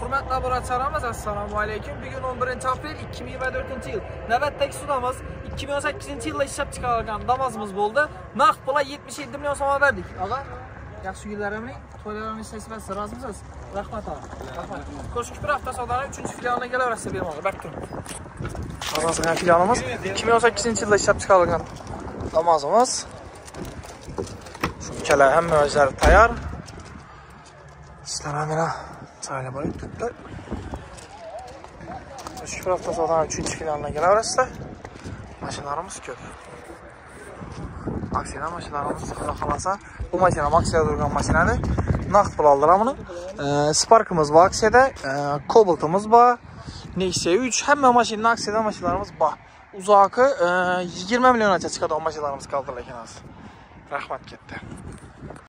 Hürmetli laboratuvarımız, assalamu aleyküm. Bugün 11 aprel 2024 yıl. Navbatdagi sudamiz 2018 yılda ishlab chiqarilgan damazımız bo'ldi. Naqd pula 77 milyon so'm verdik. Ağa, yaxshi kunlarimning, to'ylarimning sesibasiz, rozimisiz? Rahmat ağa. Rahmat. Ko'shkupur hafta savdolar 3-filialiga kelaverasiz bermoqda. Bak turib. Damazning filialimiz 2018 yılda ishlab chiqarilgan damazımız. Şu ikkala hamma o'zlari tayyor. İşler hamına sahile boyut tuttular. Şu hafta sonra 3. finalına gelebilirsiniz. Maşinlarımız köp. Aksiyona maşinlarımız kalasa. Bu maşina aksiyada durgan maşinadır. Naqd pul aldılar bunu. Spark'ımız var aksiyada. Cobalt'ımız var. Neyse 3. Hemen maşinin aksiyada maşinlarımız var. Uzakı 20 milyon çıkadı o maşinlarımız kaldı lakin az. Rahmat gitti.